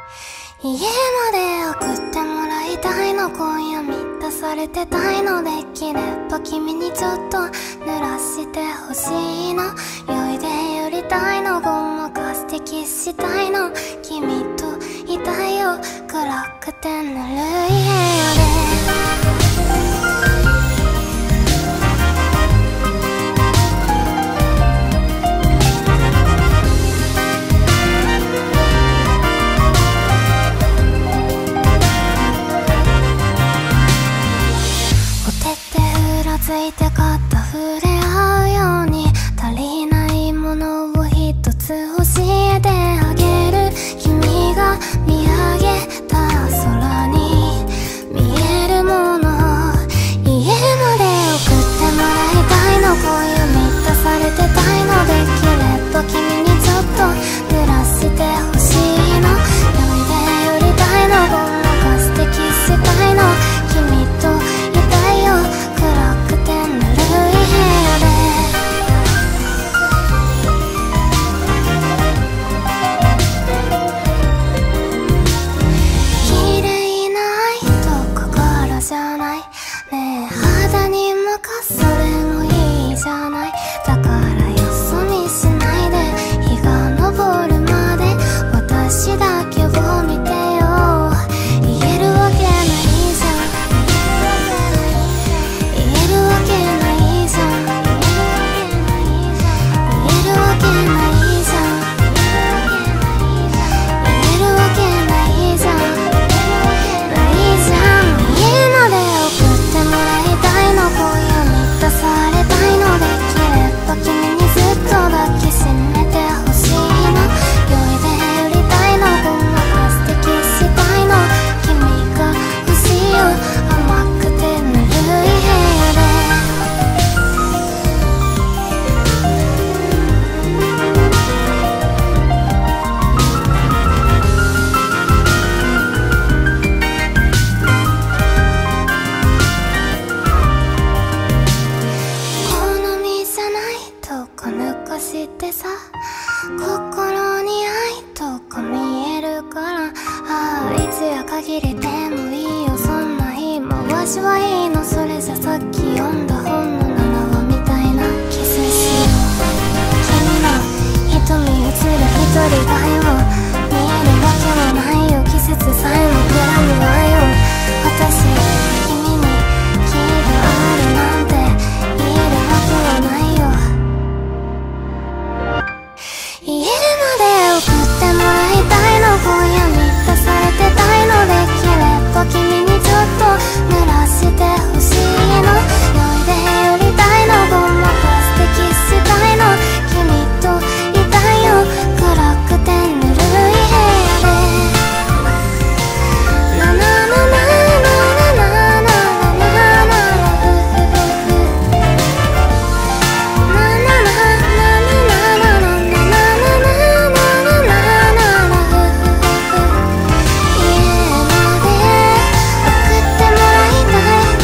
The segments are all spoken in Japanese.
家まで送ってもらいたいの、今夜満たされてたいの、できれば君にちょっと濡らしてほしいの、酔いで寄りたいの、ごまかしてキスしたいの、君といたいよ暗くてぬるい部屋で。ついて肩触れ合うように、足りないものを一つ教えてあげる。君が見上げた空に見えるもの、家まで送ってもらいたいの、今夜満たされてたいの、できれば君にちょっと濡らしてほしいの、酔いで寄りたいの、ごまかしてキスしたいの、君といたいよ暗くてぬるい部屋で。綺麗な愛と心じゃないねえ、肌に向かそれもいいじゃない、だからよそ見しないで日が昇るまで私だけを見てよ、言えるわけないじゃん、言えるわけないじゃん、言えるわけないじゃん、言えるわけないじゃん、ないじゃん。家まで送ってもらいたいの、今夜満たされたいの、できれば君にずっと抱きしめてほしいの、酔いで寄りたいの、ごまかしてキスしたいの、君が欲しいよ甘くてぬるい部屋で。好みじゃないとこ抜かしてさ、心に愛とか見えるから、ああいつや限りでもいいよそんな日回しはいいの、それじゃさっき読んだ本の7話みたいなキスしよう、君の瞳映る一人がよ見えるわけはないよ、季節さえもグラムはよ、私君に気があるなんて言えるわけはないよ、家まで送ってもらいたいの、今夜満たされてたいの、できれば君にちょっと濡らしてほしいの、酔いで寄りたいの、ごまかしてキスしたいの、君といたいよ暗くてぬるい部屋で。なななななななななな家まで送ってもらいたい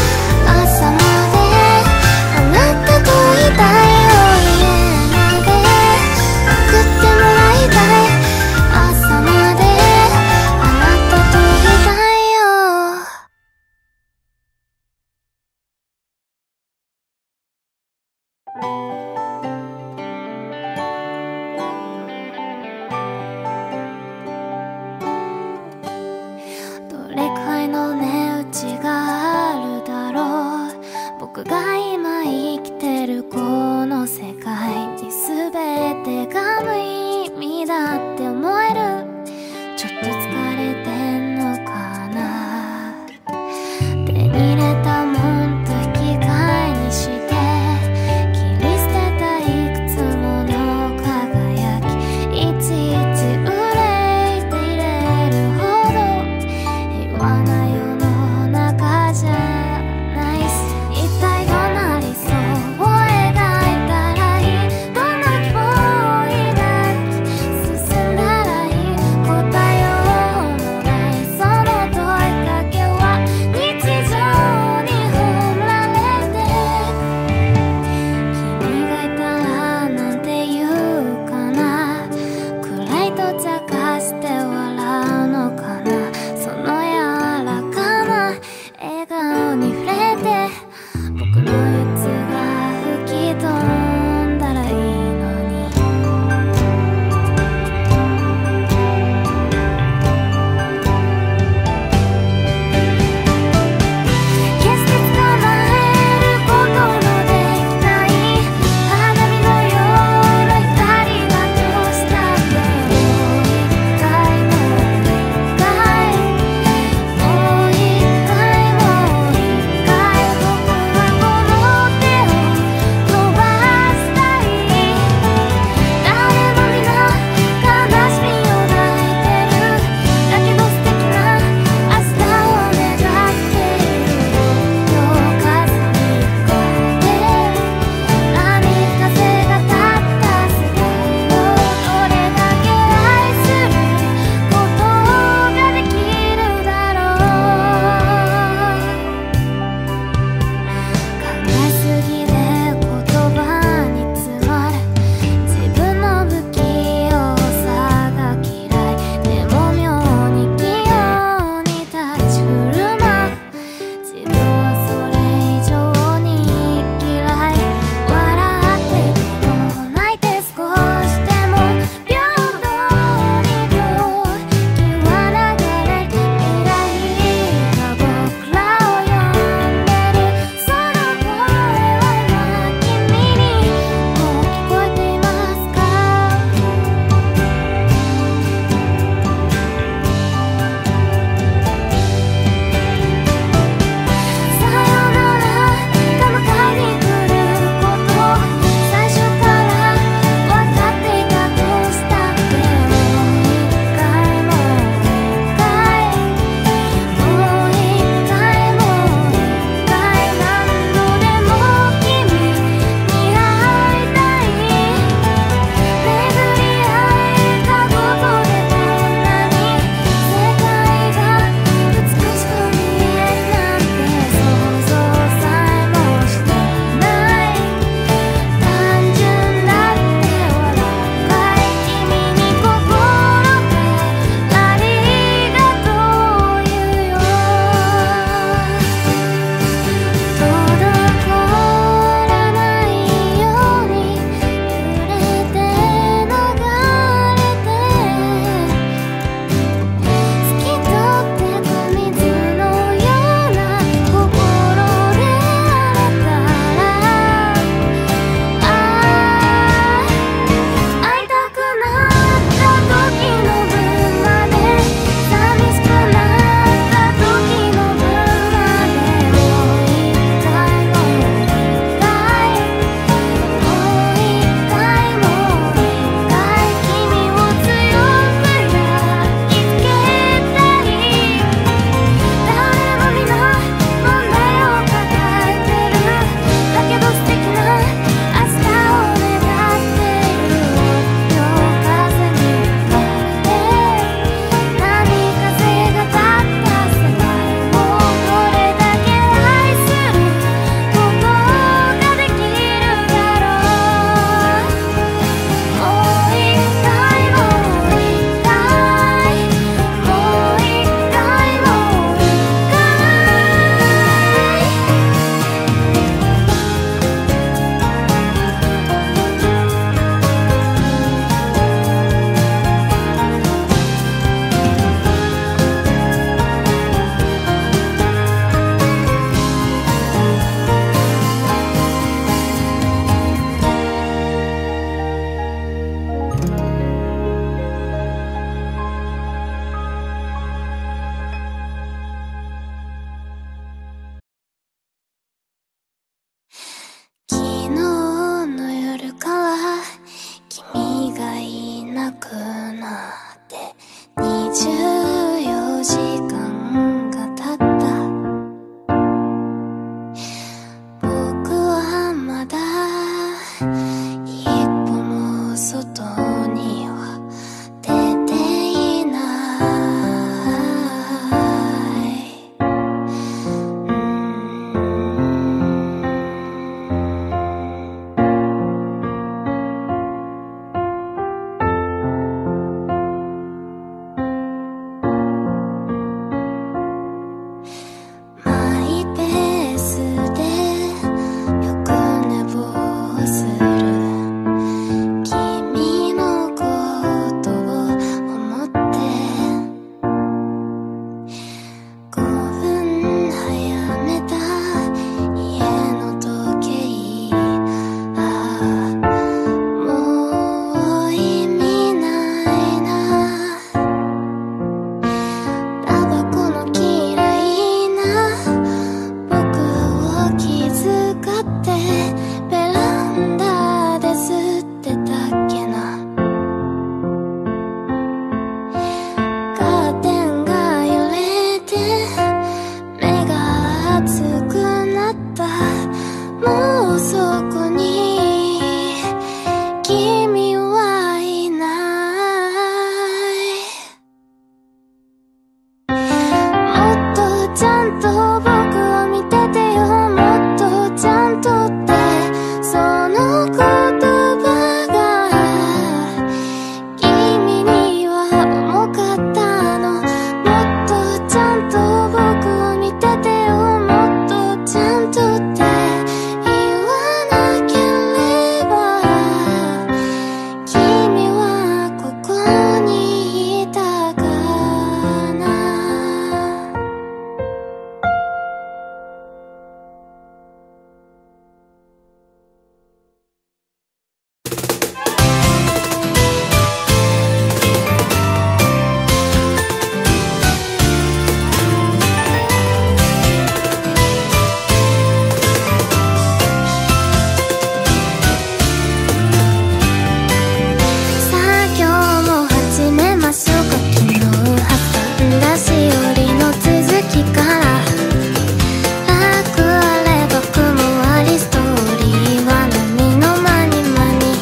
なって24時間が経った。僕はまだ一歩も外には出ていない。マイペースでよく寝坊する君のことを思って5分早めた家の時計。ああもう意味ないな。タバコの嫌いな僕を気遣ってベランダで吸ってたっけな。カーテンが揺れて目が熱くなった。もうそこに君はいない。もっとちゃんと僕を見ててよ。もっとちゃんとってその言葉が君には重かったの。もっとちゃんと僕を見ててよ。もっとちゃんとって言わなければ君はここにいたかな。さあ今日も始めましょうか。昨日挟んだしおりの続きから。楽あれば雲ありストーリーは波のまにまに。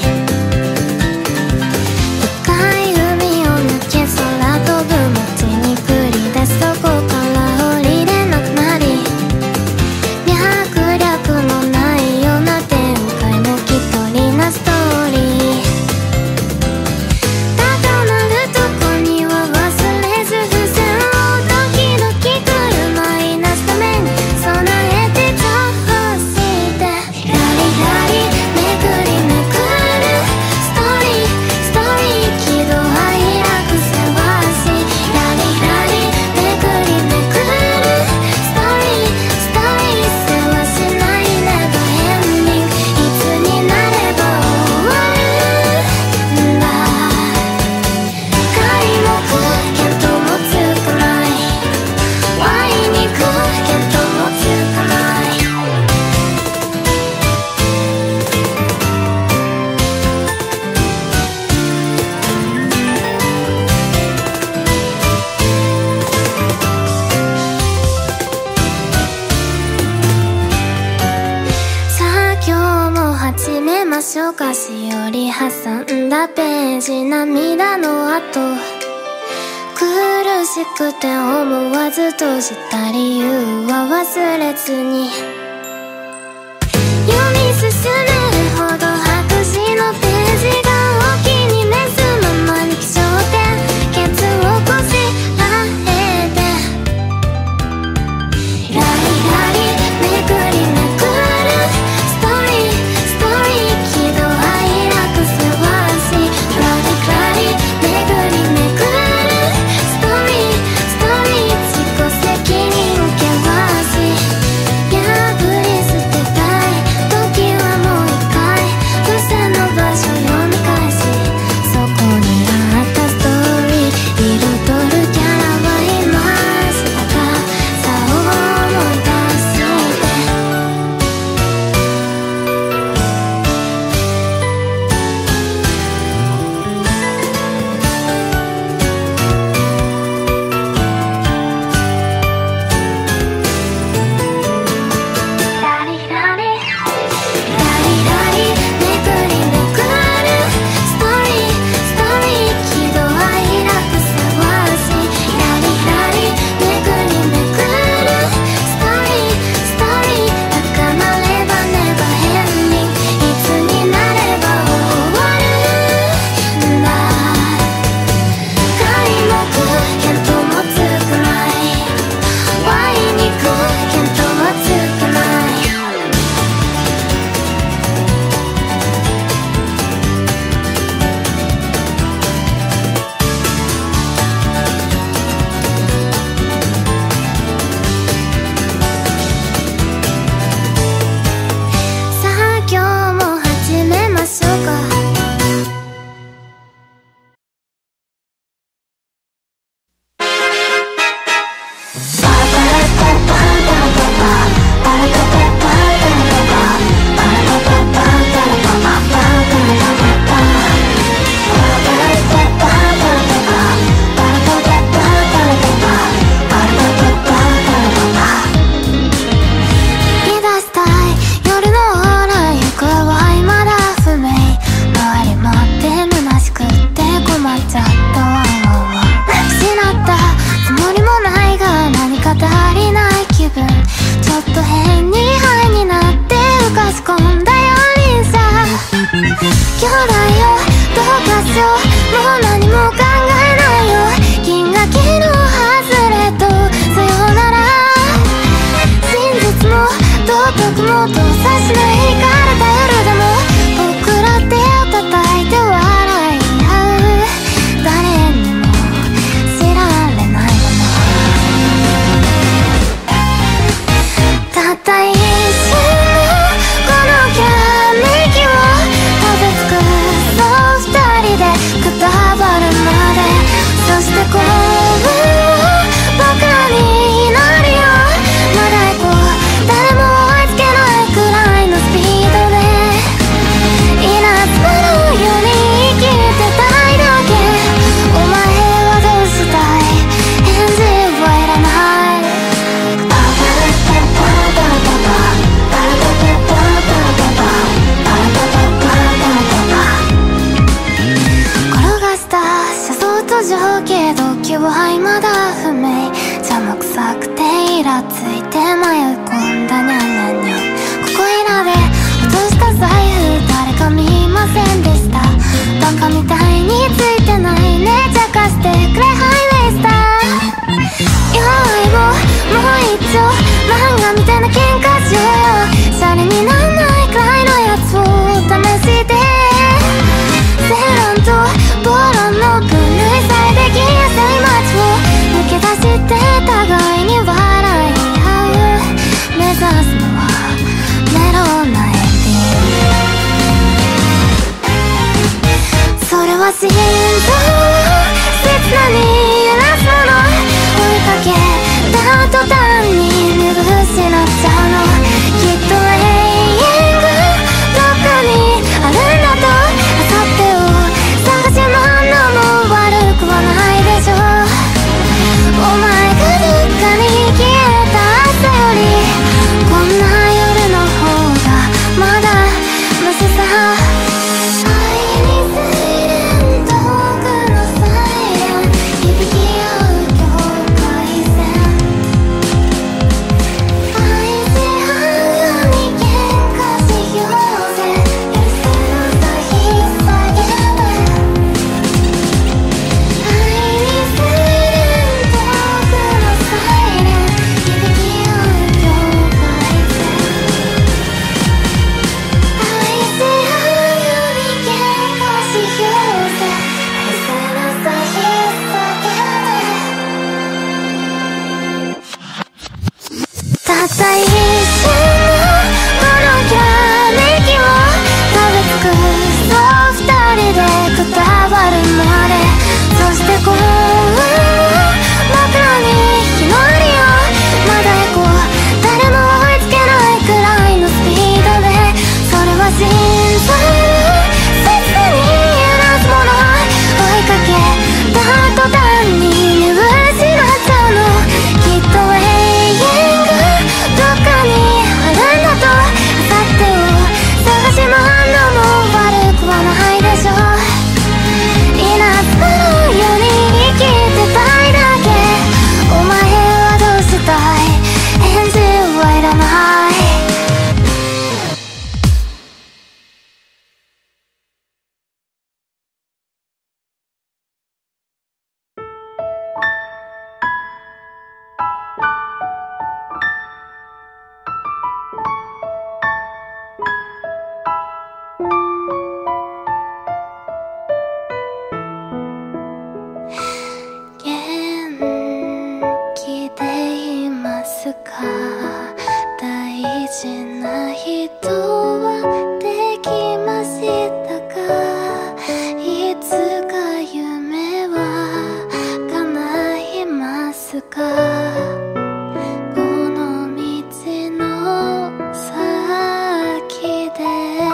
深い海を抜け空飛ぶ街に繰り出す。そこから降りれなくなり脈略のないような展開の一人なストーリー。ただなるとこには忘れず付箋をドキドキくるマイナスために備えて情報してラリラリめくりめくるストーリーストーリー喜怒哀楽せわしラリラリめくりめくるストーリーストーリーせわしないネバーエンディング。いつになれば終わるんだ。開目見当もつかないワイに行く見当もつかない。さあ今日も始めましょうか。しおり挟んだページ涙の後苦しくて思わず閉じた理由は忘れずに読み進めるほど白紙のページがお気に召すままに気象点ケツをこしらえてラリラリめくりめくるストーリーストーリー喜怒哀楽せわしラリラリめくりめくるストーリーストーリー自己責任険し脈途上けど気は未だ不明、邪魔くさくてイラついて迷い込んだにゃんにゃんにゃん。ここいらで落とした財布誰か見ませんでした。バカみたいについてないね、茶化してくれハイウェイスター。弱いをもう一丁漫画みたいな喧嘩しようよ。シャレになんないくらいのやつを試して、セランとボロンの分類されできやすい街を抜け出して互いに笑い合う。目指すのはメロンなエンディング。それは心臓を切なに揺らすもの、追いかけた途端に見失っちゃうの。きっと永遠がどっかにあるんだと、明後日を探し回るのも悪くはないでしょう。お前がどっかに消えた朝よりこんな夜の方がまだマシさ。愛にサイレント、遠くのサイレン響き合う境界線。愛し合うように喧嘩しようぜ、許せるさ引っ提げて。愛にサイレント、遠くのサイレン響き合う境界線。愛し合うように喧嘩しようぜ、許せるさ引っ提げて。たった一瞬のこのきらめきを食べ尽くそう二人でくたばるまで。そして幸運を枕に日のありをまだ行こう。誰も追いつけないくらいのスピードで。それは心臓を切に揺らすもの、追いかけた途端に見失っちゃうの。きっと永遠がどっかにあるんだと、明後日を探し回るのも悪くはないでしょう。稲妻のように生きてたいだけ。お前はどうしたい、返事はいらない。元気でいますか、大事な人はできましたか。いつか夢は叶いますか。この道の先で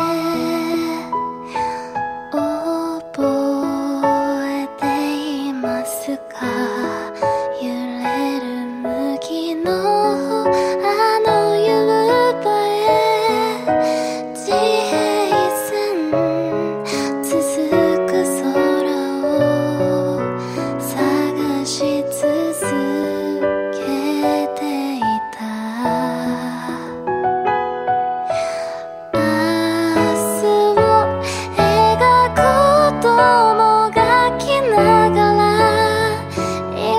覚えていますか。揺れる麦のあの夕張へ、地平線続く空を探し続けていた。明日を描くこともがきながら、今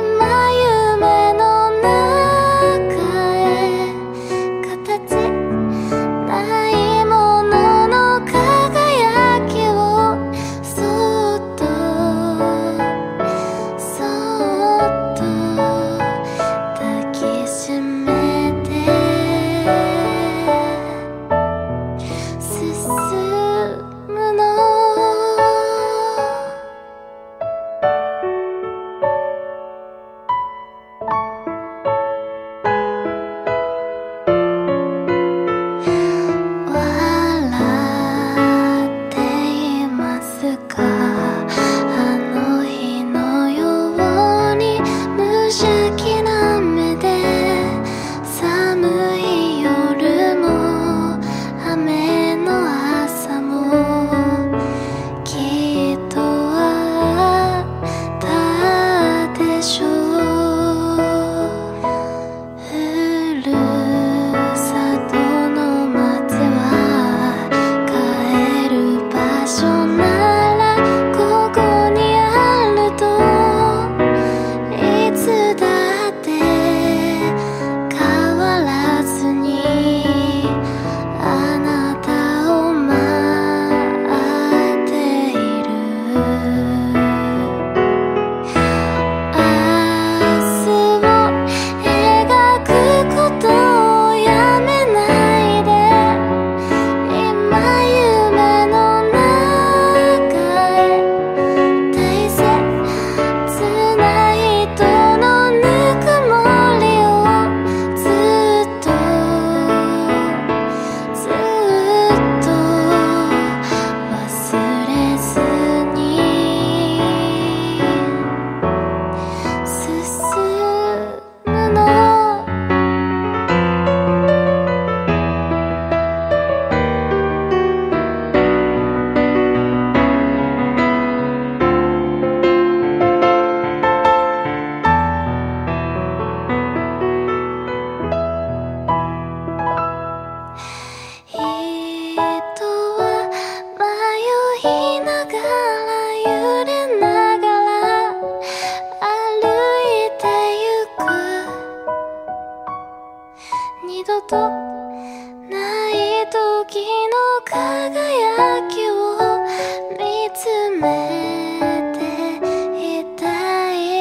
輝きを見つめていたい。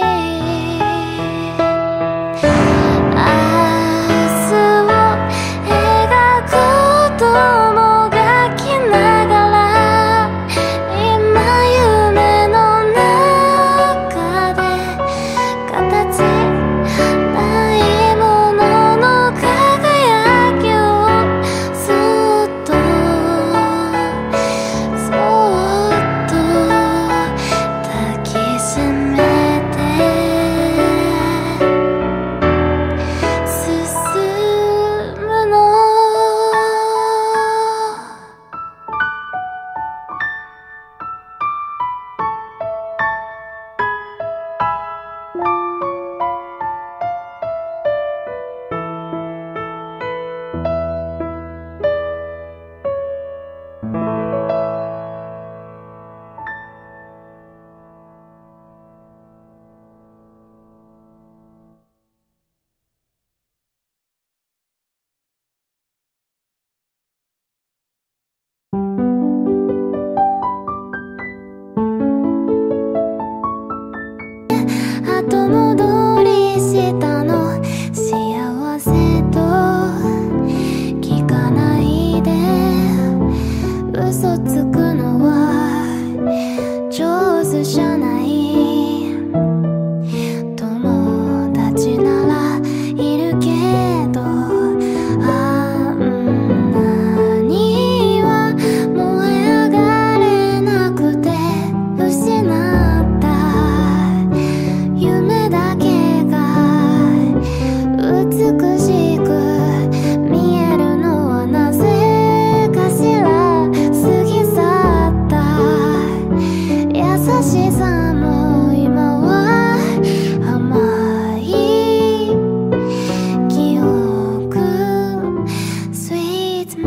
明日を描くこともがきながら、今夢の中で形ないものの輝きをそっとそっと抱きしめて進むの。後戻りしたの幸せと聞かないで、嘘つくのは上手じゃない。友達ならいるけど、あんなには燃え上がれなくて、失った夢だけが美しく見えるのはなぜかしら。過ぎ去った優しさも今は甘い記憶 Sweet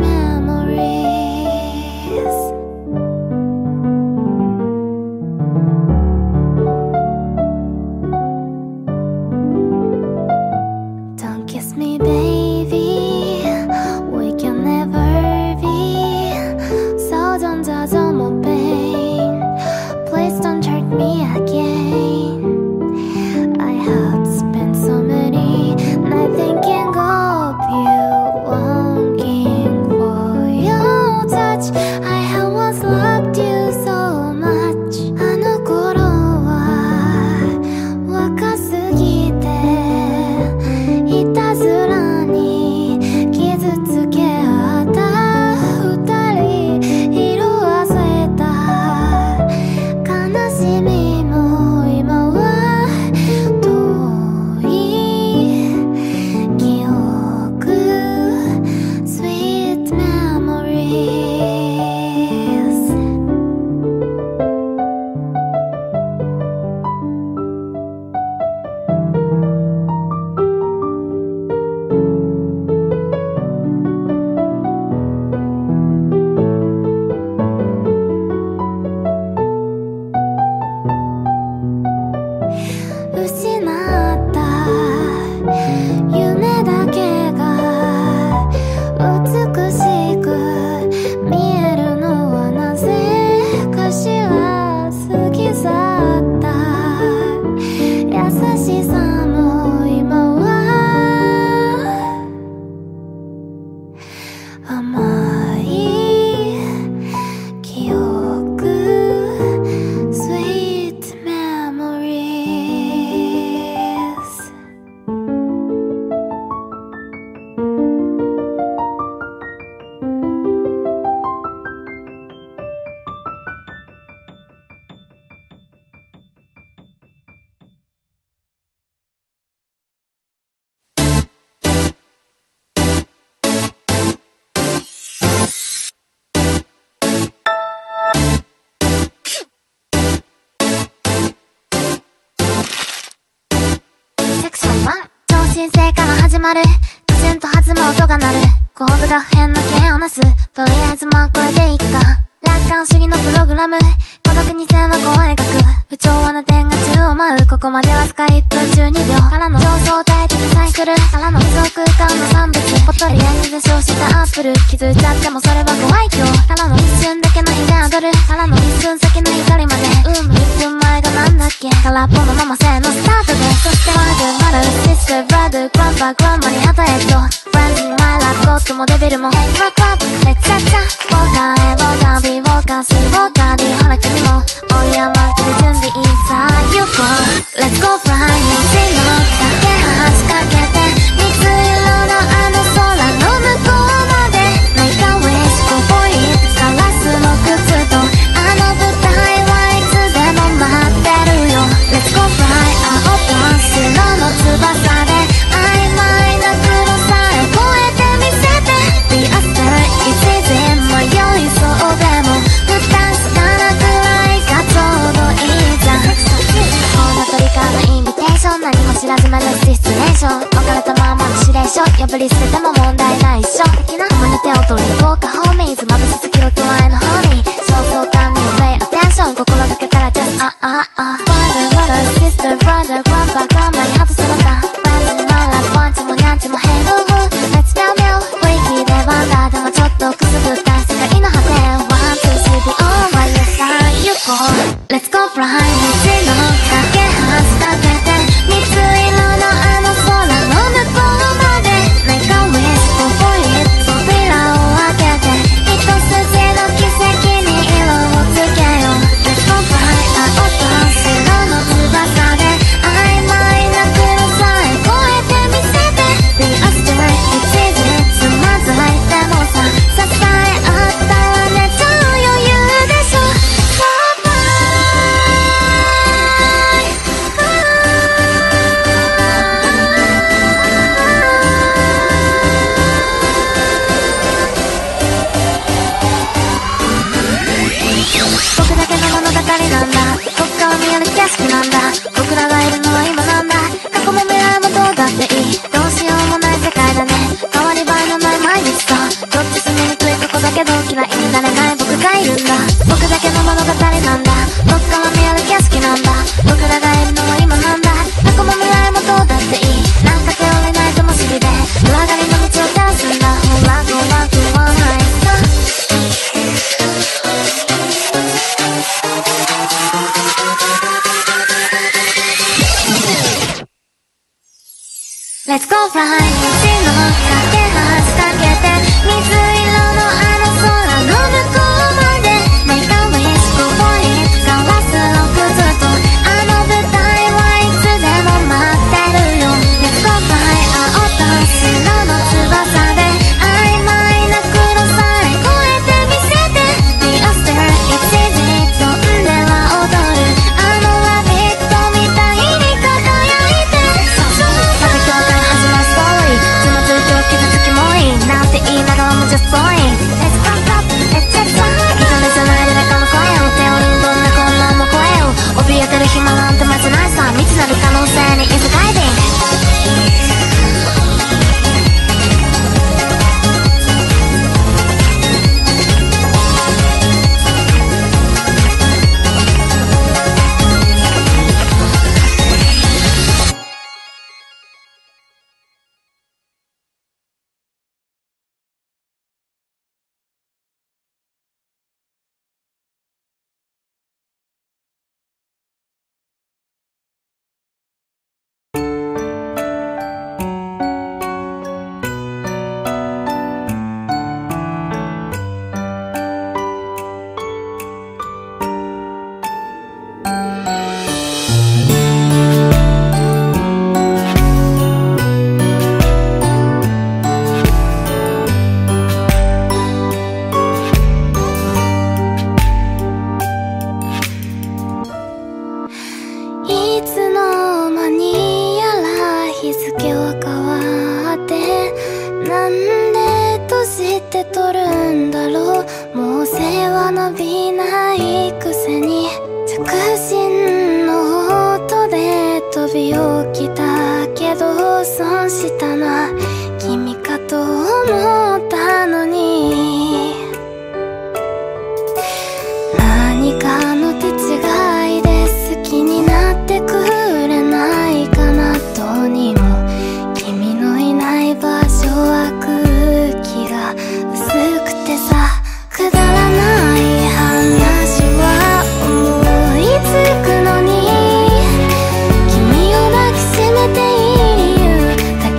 memories。Don't kiss me, baby. We can never be. So don't judge on my pain. Please don't hurt me again. I have spent so many nights thinking of you, longing for your touch. I have once loved you so much. あの頃は若すぎて、いたずらに傷つけ合った二人、色あせた悲しみも今は遠い記憶 Sweet memories。失った夢だけが美しく見えるのはなぜかしら。過ぎ去った優しさも今は甘い記憶 Sweet memories。セクション1、超新星から始まるきちんと弾む音が鳴る。コードが変な剣をなす。とりあえずまあこれでいっか。楽観主義のプログラム、孤独に線はこう描く。不調和な点が宙を舞う。ここまでわずか1分12秒からの表層体的サイクルからの理想空間の産物。ぽっとりレンズで称したアップル。気づいちゃってもそれはご愛嬌からダドゥグランパグランマにハトヘッドフレンズにマイラブゴッドもデビルもヘイロックアップレッツチャッチャウォーカー A ウォーカー B ウォーカー C ウォーカー D ほら君もおいやまってる準備いいさ You go Let's go fly 虹の架け橋かけて水色のあの空の向こうまで Make a wish go for it ガラスの靴とあの舞台はいつでも待ってるよ Let's go fly 青と白の翼で曖昧な黒さえ越えてみせて Be a star 一時迷いそうでも負担つかなくらいがちょうどいいじゃんコーナトリカーのインビテーション何も知らず目指すシチュエーション置かれたままの指令書破り捨てても問題ないっしょ的な胸手を取り行こうかホーミーズまぶしすぎる手前のホーミー焦燥感に Pay attention 心がけたら Just Brother brother sister brother grandpa grandma に外すのか Friendsにマラワンチもニャンチも Hey woo woo Let's down now ウィキでワンダーでもちょっとくすぐったい世界の果て One two three be over your side You go Let's go fly 虹の架け橋かけて水色のあの空の向こうまで Make a wish go for it 扉を開けて一筋の奇跡に色をつけよ Let's go fly 青と白の翼で曖昧な黒さえ越えてみせて Be a star 一時つまずいてもさ支え合ったらね超余裕でしょ So僕だけの物語なんだこっから見える景色なんだ僕らがいるのは今なんだ過去も未来もどうだっていいどうしようもない世界だね変わり映えのない毎日さどっち住みにくいとこだけど嫌いになれない僕がいるんだ僕だけの物語なんだこっから見える景色なんだ僕らがいるのは今なんだ過去も未来もどうだっていいなんか手をれないともしりで裏狩りの道を照らすんだほらごらんとはないさLet's go fly 虹の架け橋かけて水色のあの空の向こうまで Make a wish go for it ガラスの靴とあの舞台はいつでも待ってるよ Let's go fly 青と白の翼で曖昧な黒さえ越えてみせて Be a star 一時飛んでは踊るあのラビットみたいに輝いてまた今日から始まるストーリーつまずいては傷つきもいいなんて言いながらも just boring Let's go up Let's just fly いざめじゃない誰かの声を手をにどんな困難も声を怯えてる暇なんてまじないさ未知なる可能性に is guiding「君を抱きしめている理由」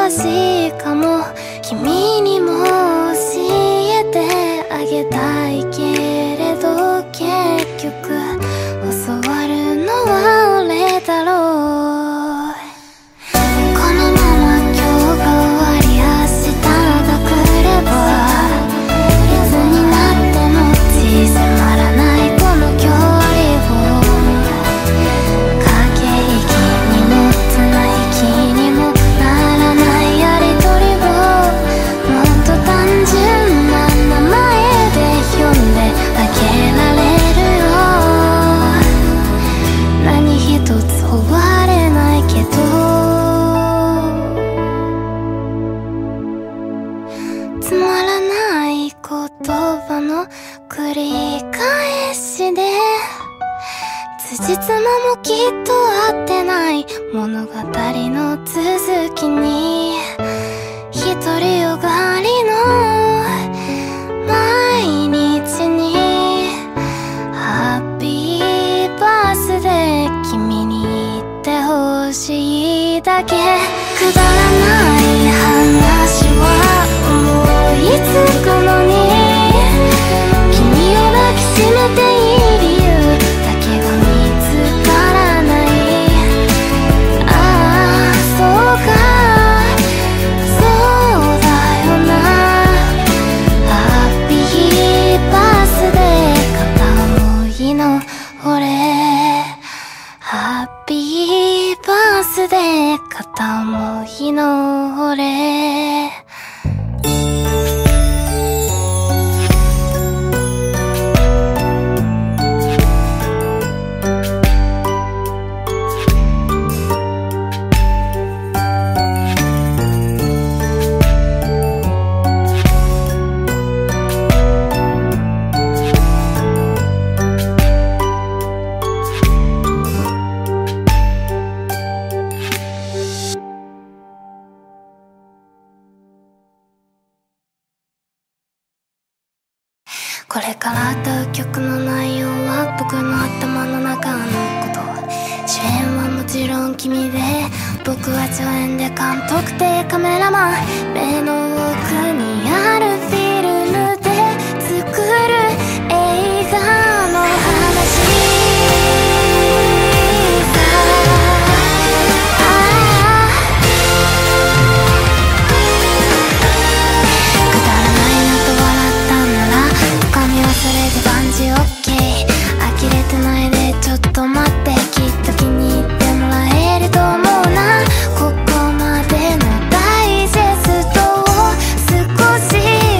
しいかも。君にも教えてあげたいけれど、結局教わるのは俺だろう。このまま今日が終わり、明日が来ればいつになっても迫らないこの距離を、駆け引きにも綱引きにもならないやりとりを、もっと単純な名前で呼んであげられるよ。何一つ終われないけど、つまらない言葉の繰り返しで、辻褄もきっと合ってない物語の続きに、独りよがりの毎日にハッピーバースデー君に言ってほしいだけ。くだらない話は思いつくのに、君を抱きしめていい理由だけが見つからない。ああそうか、そうだよな。ハッピーバースデー片思いの俺、ハッピーバースデー片思いの俺。これから歌う曲の内容は僕の頭の中のこと。主演はもちろん君で、僕は助演で監督でカメラマン。目の奥にあるフィルムで作る映画の話さ。くだらないなと笑ったんなら、深みはそれで万事 OK。 呆れてないでちょっと待って、きっと気に入ってもらえると思うな。ここまでのダイジェストを少し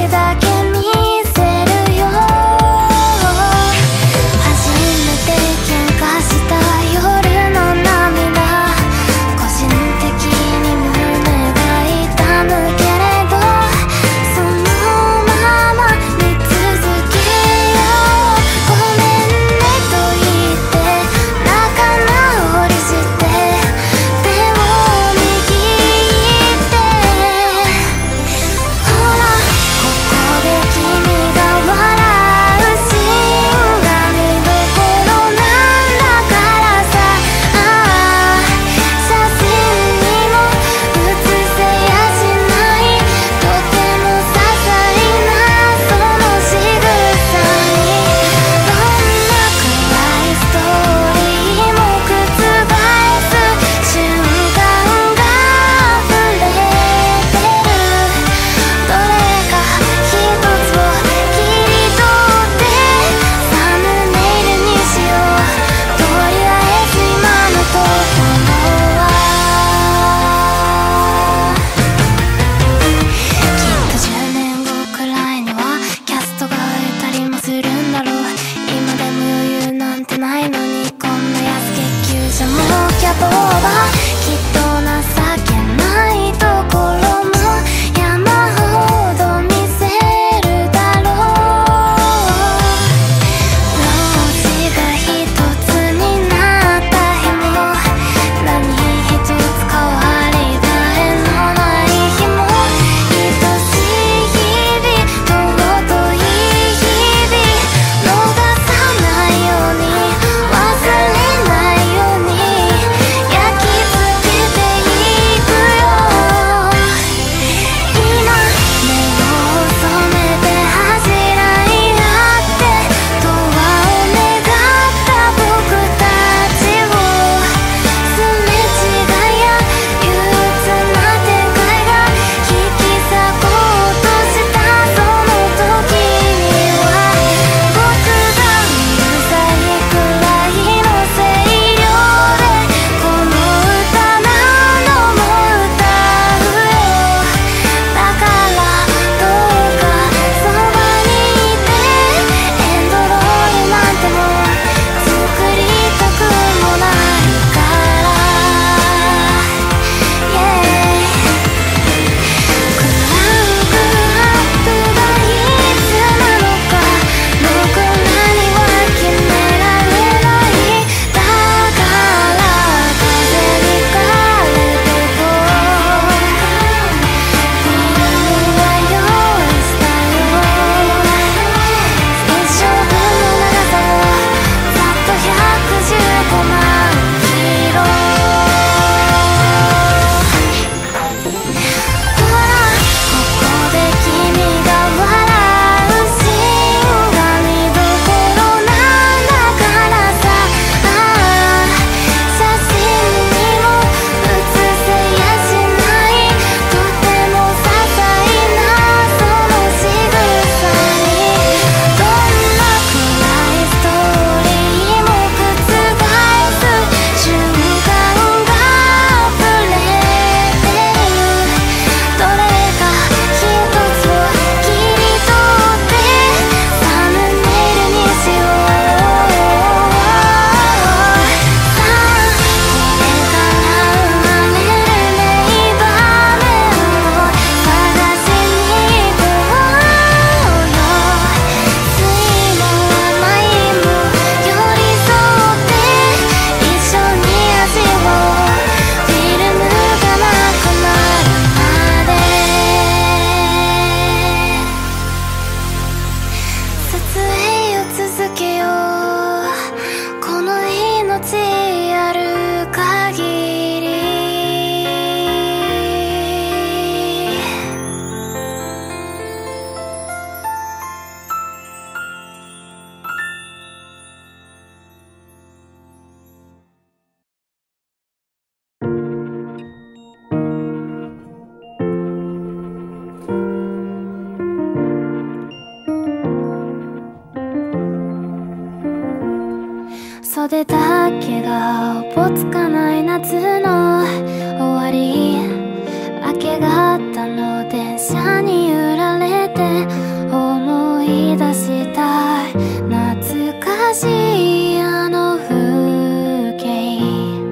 でだけがおぼつかない夏の終わり、明け方の電車に揺られて思い出したい懐かしいあの風景、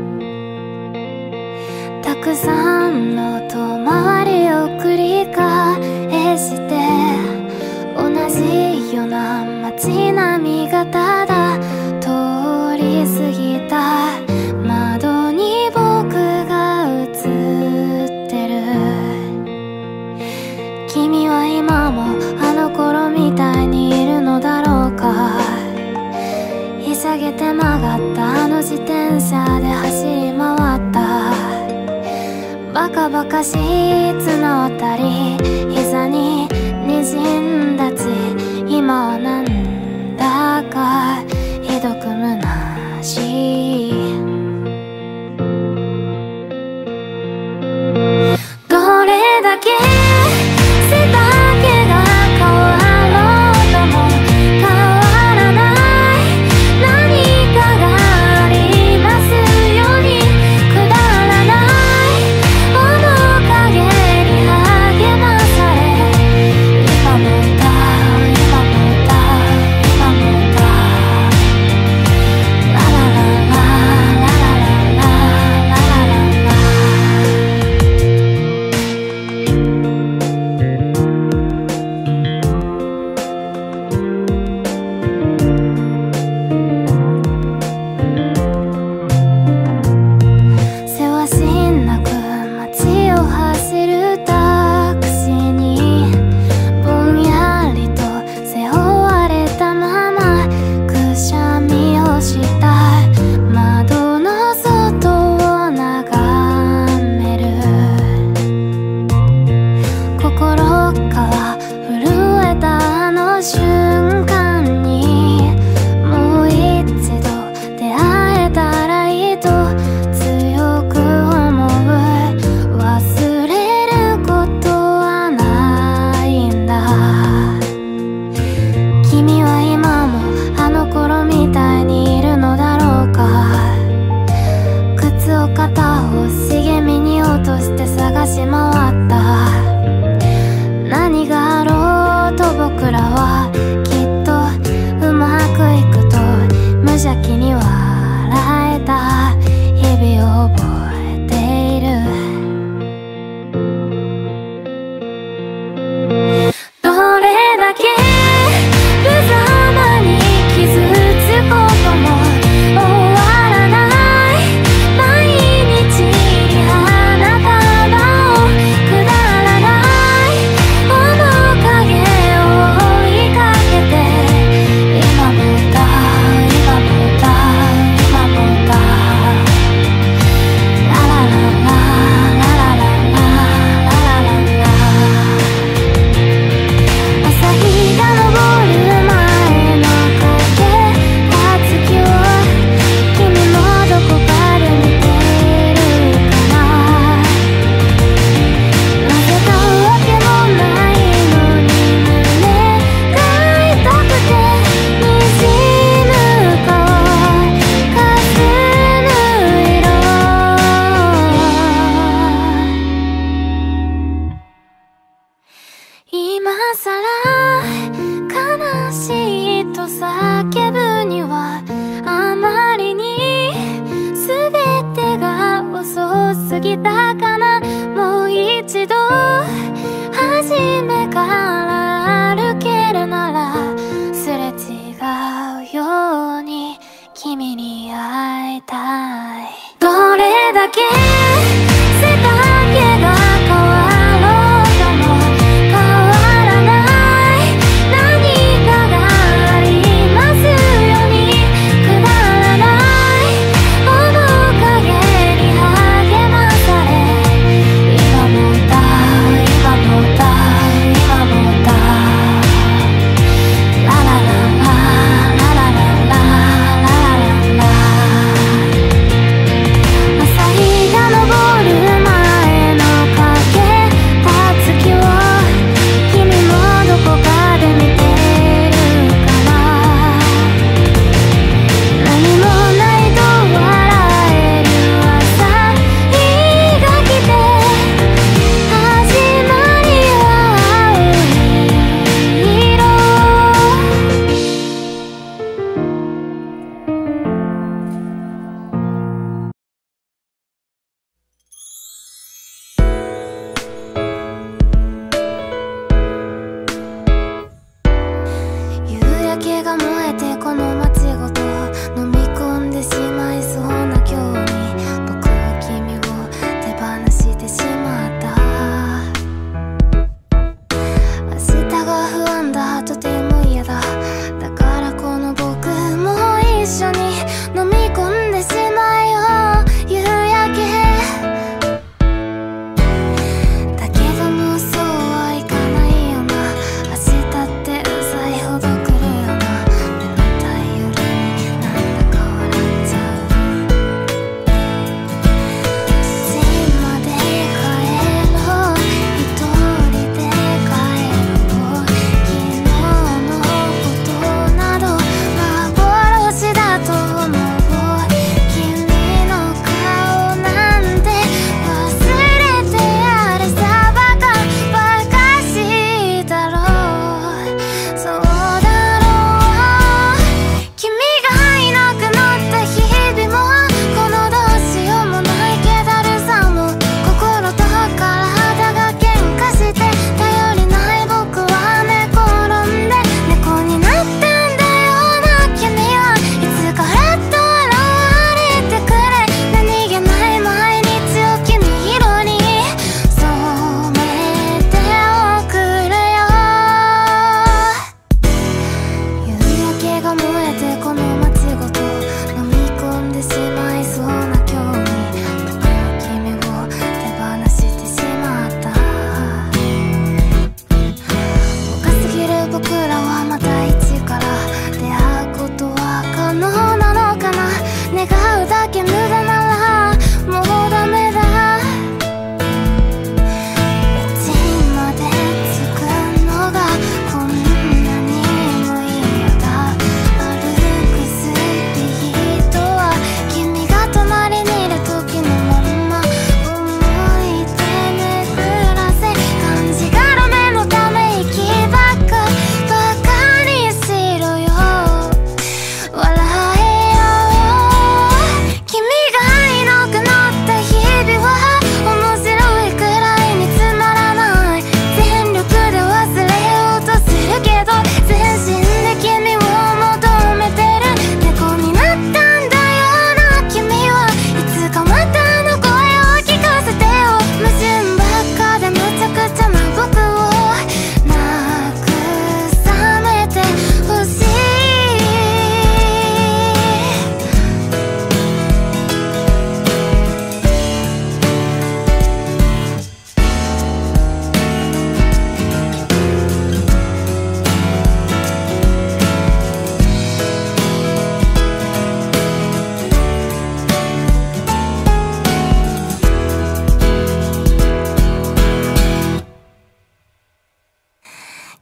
たくさんの遠回りを繰り返して同じような街並みがただ通り過ぎた、窓に僕が映ってる。君は今もあの頃みたいにいるのだろうか。ひしゃげて曲がったあの自転車で走り回った、バカバカしい綱渡り、膝に滲んだ血、今はなんだかひどく虚しい。どれだけ背丈が変わろうとも変わらない何かがありますように、くだらない面影に励まされ、今も歌う今も歌う今も歌う、ラララララララララララ。せわしなく街を走るタクシーにぼんやりと背負われたままくしゃみをした、窓の外を眺める。心から震えたあの瞬間にもう一度出会えたらいいと強く思う。忘れることはないんだ。君は今もあの頃みたいにいるのだろうか。靴を片方茂みに落として探し回った、何があろうと僕らはきっとうまくいくと無邪気に笑えた日々を覚えている。どれだけ無様に傷つくことも終わらない毎日に花束をくだらない面影を追いかけて、今も歌う今も歌う今も歌う、ラララララララララララ。朝日が昇る前の影が月を君もどこかで見ているかな。なぜかわけもないのに胸が痛くて滲む顔、かすむ色、今さら悲しいと叫ぶにはあまりに全てが遅すぎたかな。もう一度初めから歩けるならすれ違うように君に会いたい。どれだけ背丈が変わろうとも変わらない何かがありますように、くだらない面影に励まされ、今も歌う今も歌う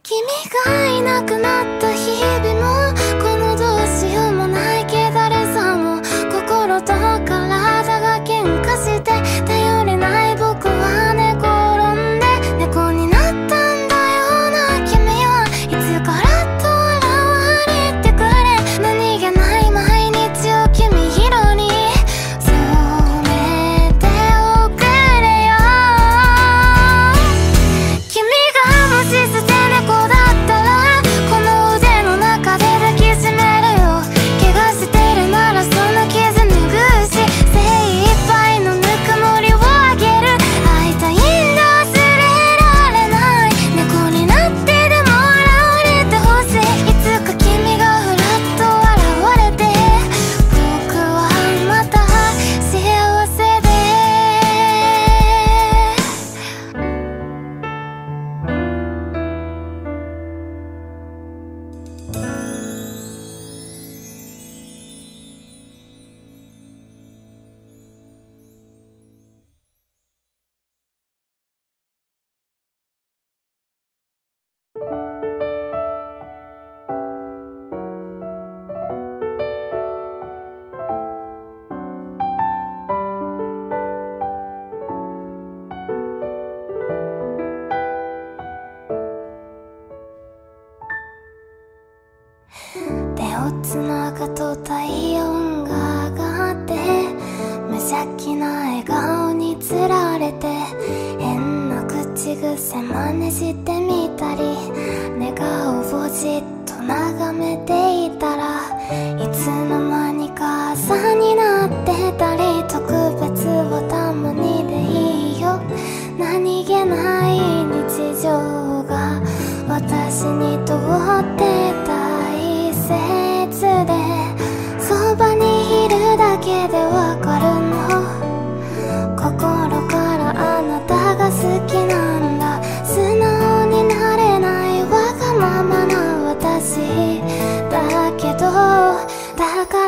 君がいなくなった日々もこのどうしようもない気だるさも心と体が喧嘩して頼れない僕は寝転んで猫になったんだよな。君はいつからと現れてくれ何気ない毎日を君色に染めておくれよ。君がもし捨て猫だったらこの腕の中で抱きしめるよ。怪我してるならその傷拭うし精一杯のぬくもりをあげる。会いたいんだ忘れられない猫になってでも現れてほしい。いつか君がふらっと現れて僕はまた幸せで手をつなぐと体温が上がって無邪気な笑顔につられて変な口癖真似してみたり寝顔をじっと眺めていたらいつの間にか朝になってたり特別をたまにでいいよ。何気ない日常が私にとって大切でそばにいるだけでわかるの。心からあなたが好きなんだ。素直になれないわがままな私だけどだから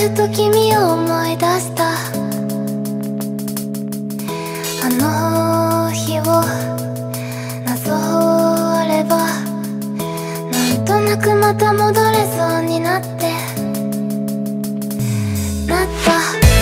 ふと君を思い出した。あの日をなぞればなんとなくまた戻れそうになってなった。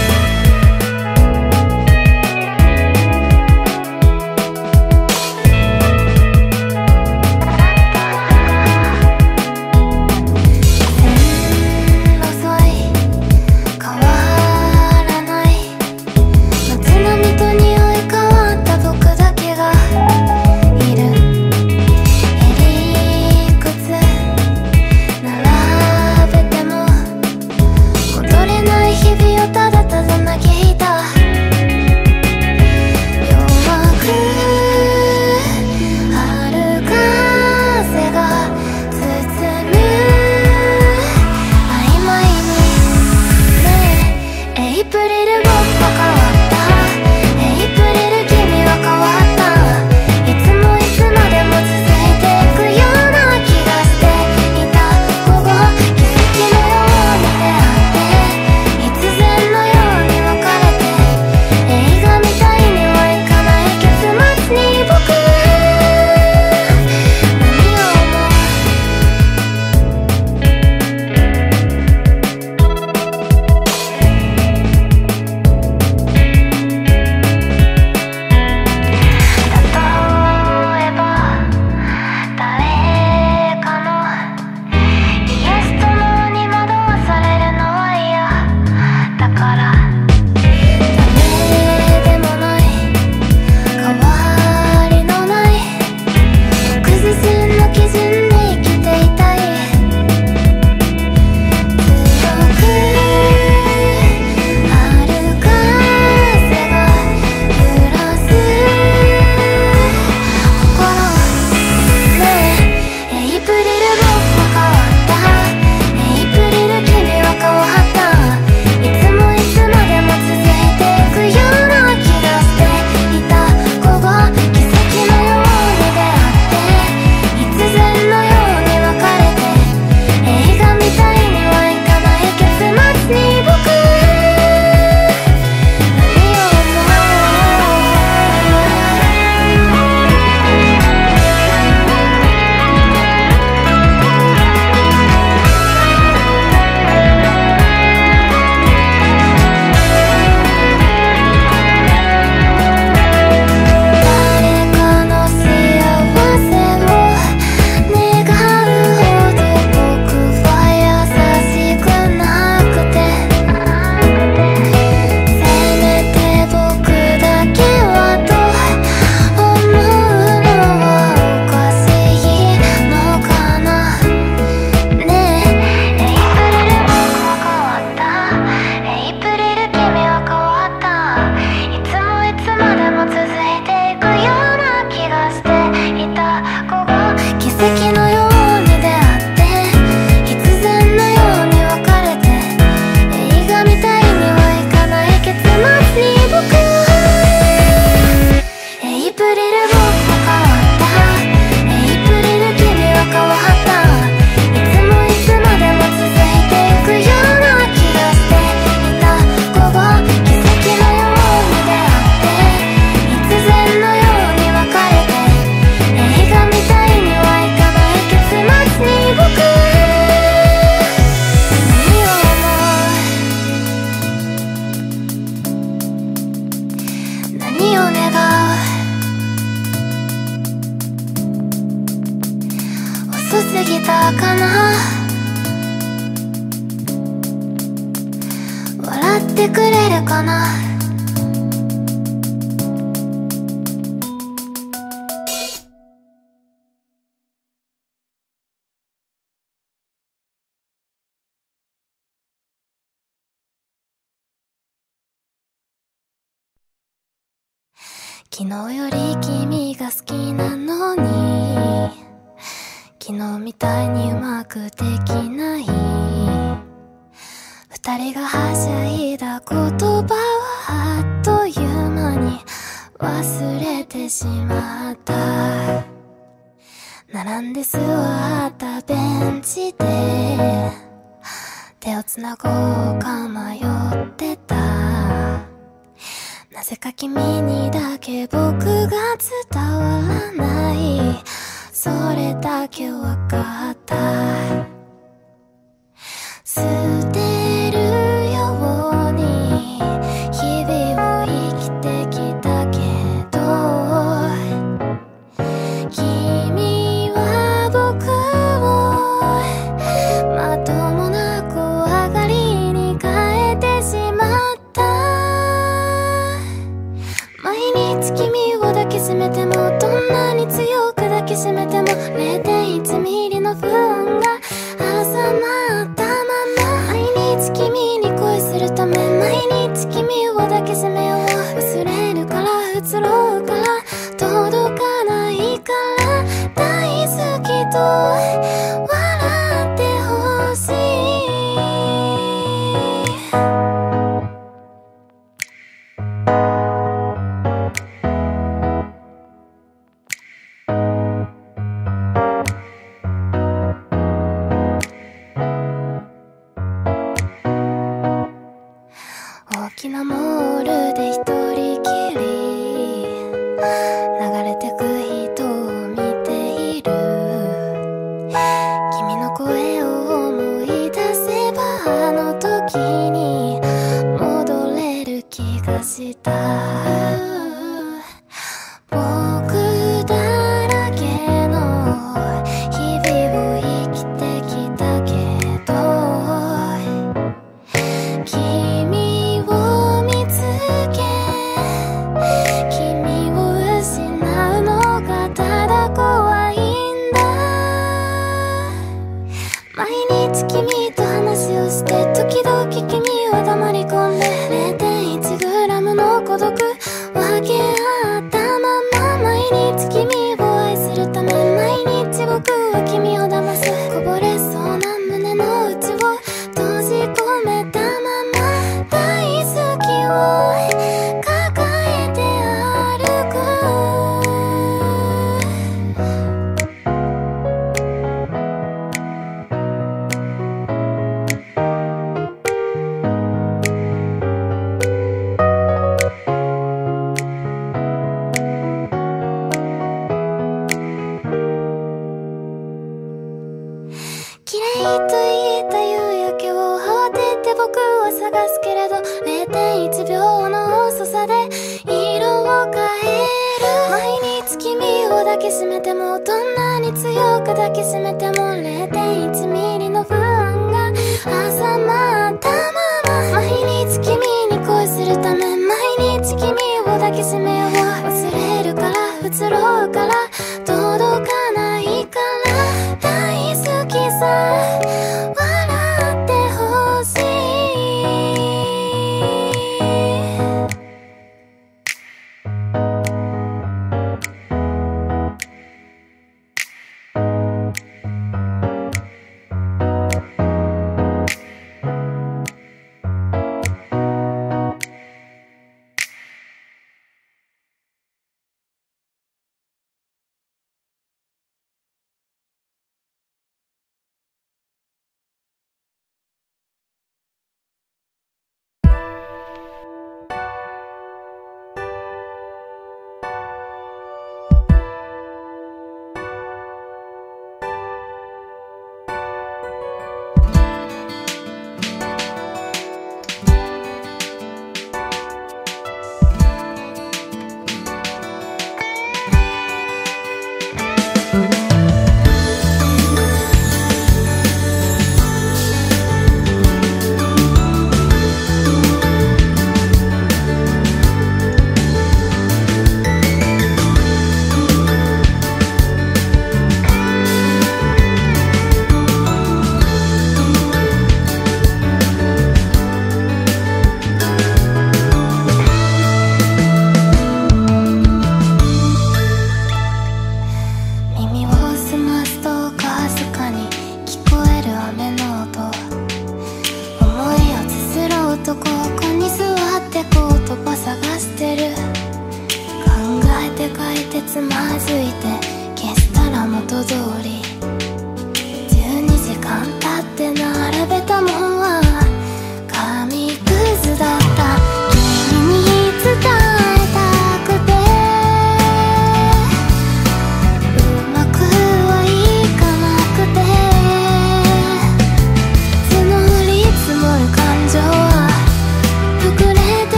遅すぎたかな。笑ってくれるかな。昨日より君が好きなのに昨日みたいにうまくできない。二人がはしゃいだ言葉はあっという間に忘れてしまった。並んで座ったベンチで手をつなごうか迷ってた。なぜか君にだけ僕が伝わらない、それだけわかった。捨てるように日々を生きてきたけど、君は僕をまともな怖がりに変えてしまった。毎日君を抱きしめても、どんなに強く抱きしめても 0.1 ミリの不安が挟まったまま、毎日君に恋するため、毎日君を抱きしめよう。忘れるから移ろうから届かないから、大好きと笑ってほしい。大きなモールで一人きり流れてく人を見ている。君の声を思い出せば、あの時に戻れる気がした。僕だらけの日々を生きてきたけど、君を見つけ、君を失うのがただ怖いんだ。毎日君と話をして、時々君は黙り込んで 0.1 グラムの孤独分け合ったまま、毎日君を愛するため、毎日僕は君を騙す。こぼれそうな胸の内を閉じ込めたまま、大好きを抱えて歩く。綺麗と言った夕焼けを慌てて僕は探すけれど、 0.1 秒の遅さで色を変える。毎日君を抱きしめても、どんなに強く抱きしめても 0.1 ミリの不安が挟まったまま、毎日君に恋するため、毎日君を抱きしめよう。忘れるから移ろうから届かないから、大好きさ笑ってほしい。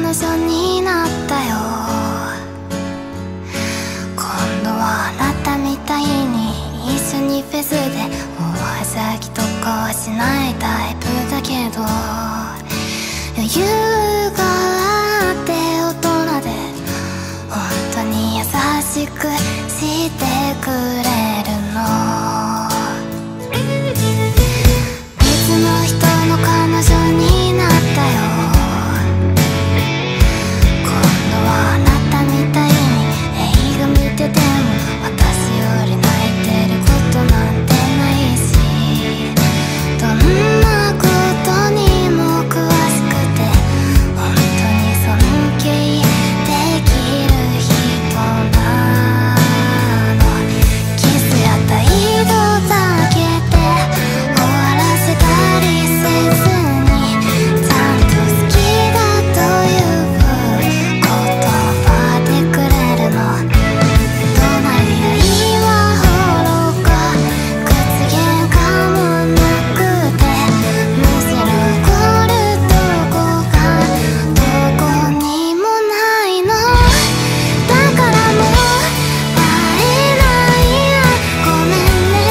彼女になったよ。今度はあなたみたいに一緒にフェスでおはしゃぎとかはしないタイプだけど、余裕があって大人で本当に優しくしてくれるの。別の人の彼女になったよ。今度はあなたみたいに映画見てても私より泣いてることなんてないし、どんなことにも詳しくて本当に尊敬できる人なの。キスや態度だけで終わらせたりせずに、ちゃんと好きだという言葉でくれるの。怒鳴り合いはほろか口喧嘩もなくて、むしろ怒るとこがどこにもないの。だからもう会えないやごめんね。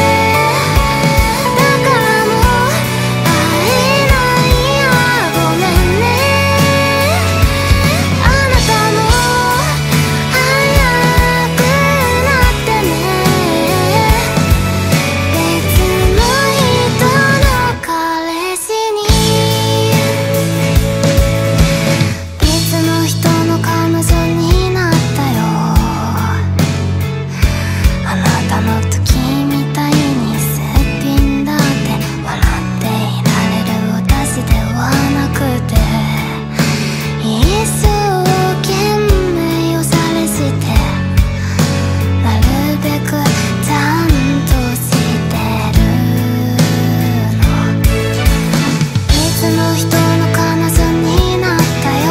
だからもう会えないやごめんね。あなたも早くなってね。別の人の彼氏に、別の人の彼女になったよ。あなたの時みたいにすっぴんだって笑っていられる私ではなくて、一生懸命おしゃれしてなるべくちゃんとしてるの。別の人の彼女になったよ。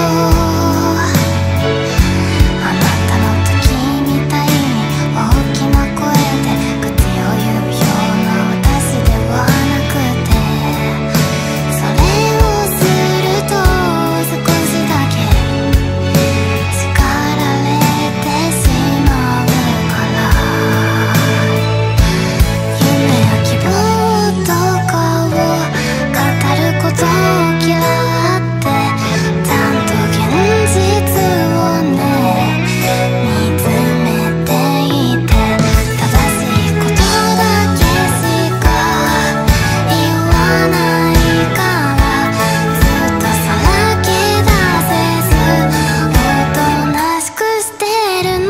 あなたの時みたいに大きな声で口を言うような私ではなくて、それをすると少しだけ叱られてしまうから、夢や希望とかを語ることを嫌ってちゃんと現実をね見つめていて、正しいことだけしか言わないからずっとさらけ出せずおとなしくしてるの。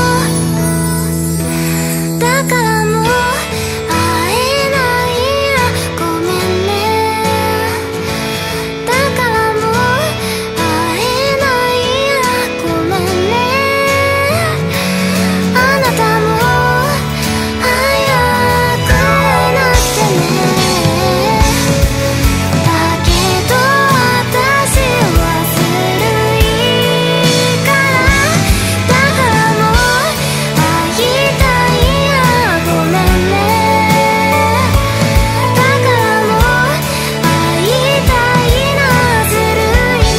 だからもう会えないやごめんね。だからもう会えないやごめんね。あなたも早くなってね。だけど私はずるいから、だからもう会いたいやごめんね。だからもう会いたいなずるいね。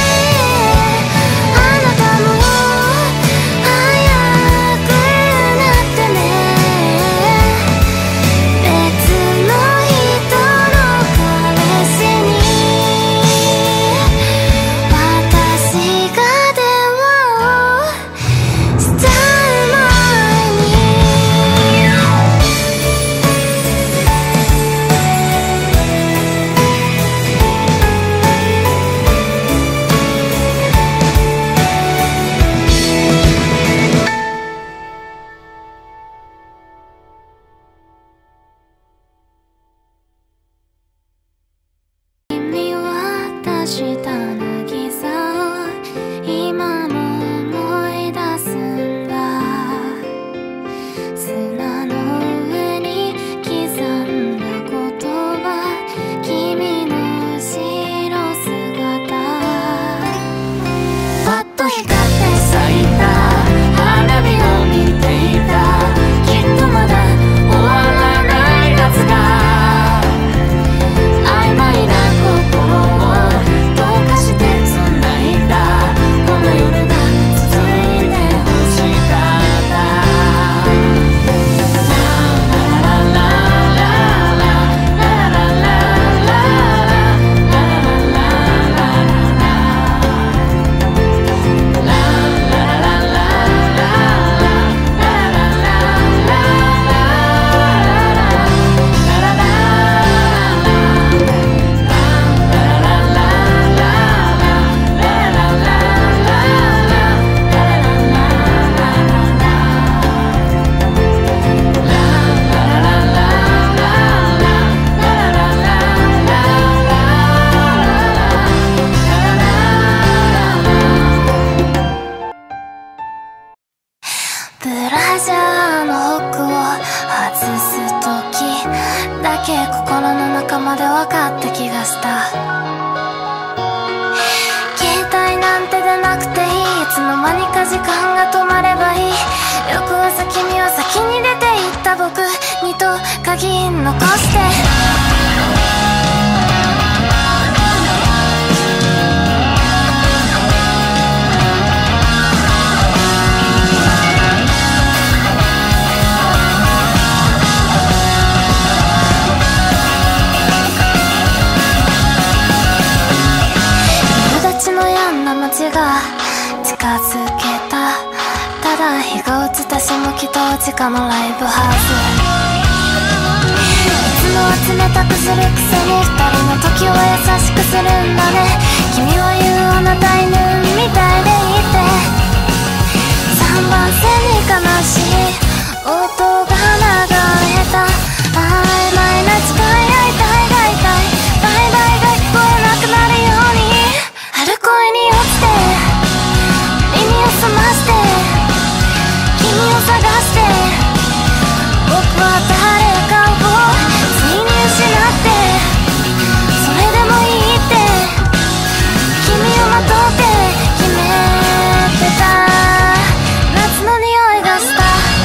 あなたも早くなってね。別の人の彼氏に私が電話をしちゃう前に。君は出した渚を今も思い出すんだ。砂の上に刻んだ言葉、君の後ろ姿、パッと光って咲いた花火を見ていた。きっとまだ終わらない夏が曖昧な心を溶かして繋いだ。 す時だけ心の中まで分かった気がした。携帯なんて出なくていい、いつの間にか時間が止まればいい。翌朝君は先に出て行った僕にと鍵残して、街が近づけた、ただ日が落ちた下北地下のライブハウス。いつもは冷たくするくせに二人の時を優しくするんだね。君は言うあなた犬みたいでいて、3番線に悲しい音が流れた。曖昧な誓い合いたいが痛い、バイバイが聞こえなくなるように春恋に落ちて耳を澄まして君を探して、僕は誰かをついに失って、それでもいいって君をまとって決めてた。夏の匂いがした。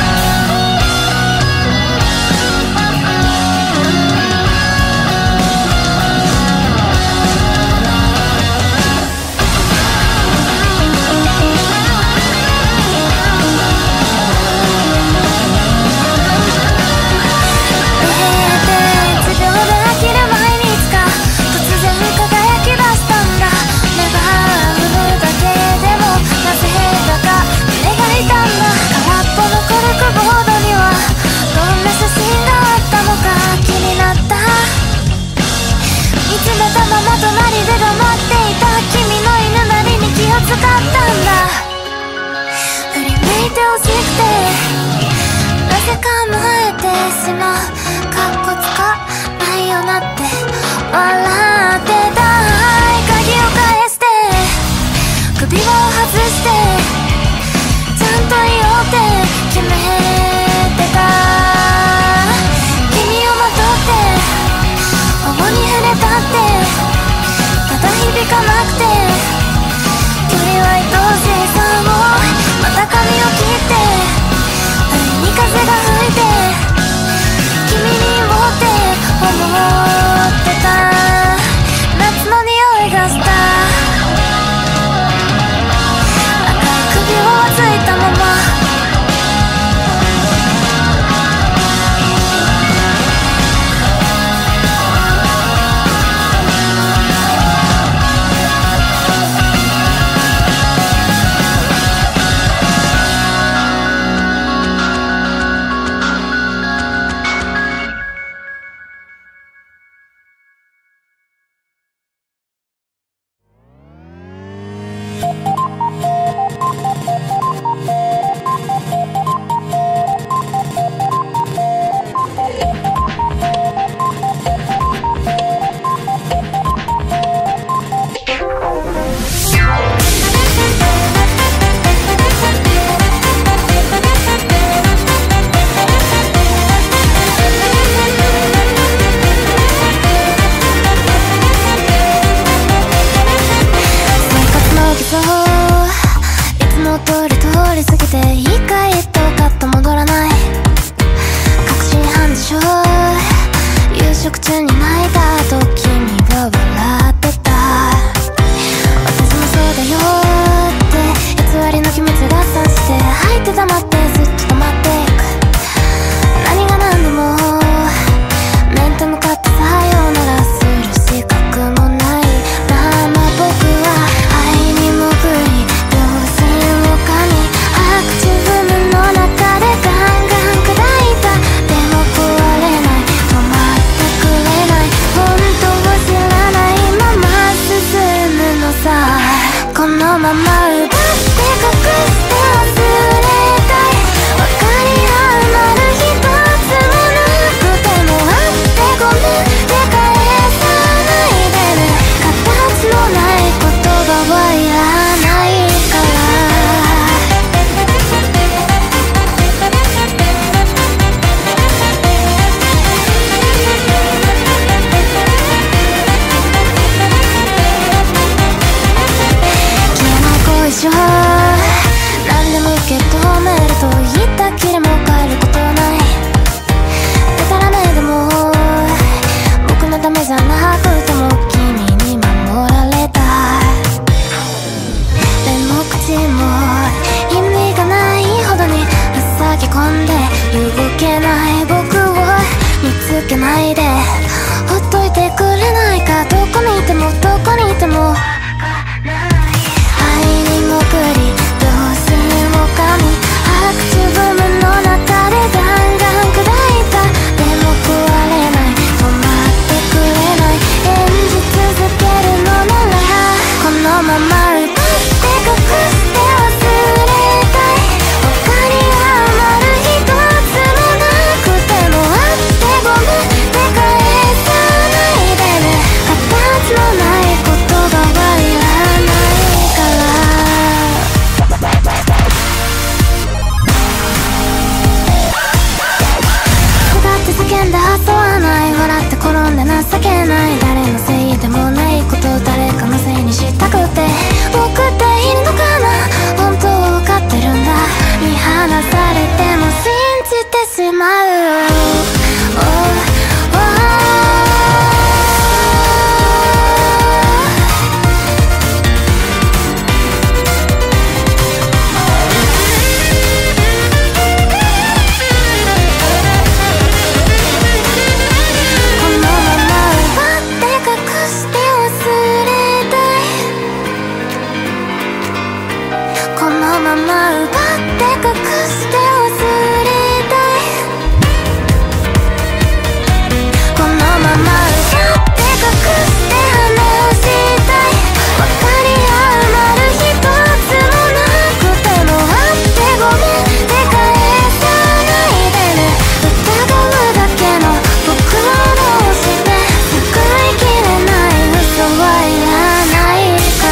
隣で黙っていた君の犬なりに気を使ったんだ。振り向いてほしくてなぜか燃えてしまう。かっこつかないよなって笑ってた。鍵を返して首輪を外してちゃんと言おうって決めてた。君をまとって頬に触れたって響かなくて、距離は愛おしさをまた髪を切って不意に風が吹いて君に持って思ってた。夏の匂いがした。赤い首輪はついたまま本当しょう。何でも受け止めると言ったきりも変えることない。だからね、でも僕のためじゃなくても君に守られた。でも口も意味がないほどに塞ぎ込んで動けない僕を見つけないでほっといてくれないか。どこにいてもどこにいても愛に潜り両親を噛み白昼ブームの中でガンガン砕いた。でも壊れない止まってくれない演じ続けるのならこのまま奪って隠して忘れたい。他に余る一つもなくてもあってごめんって返さないでね。形のない言葉はいらないから歌って叫んで遊ばない。笑って転んで情けない。誰のせいでもないこと誰かのせいにしたくて僕っているのかな。本当わかってるんだ。見放されても信じてしまう。このまま奪って隠して忘れたい。このまま奪って隠して忘れたい。このまま奪って隠して話したい。分かり合うまる一つもなくてもあってごめんって返さないでね。疑うだけの僕をどうして救いきれない嘘はいらないから。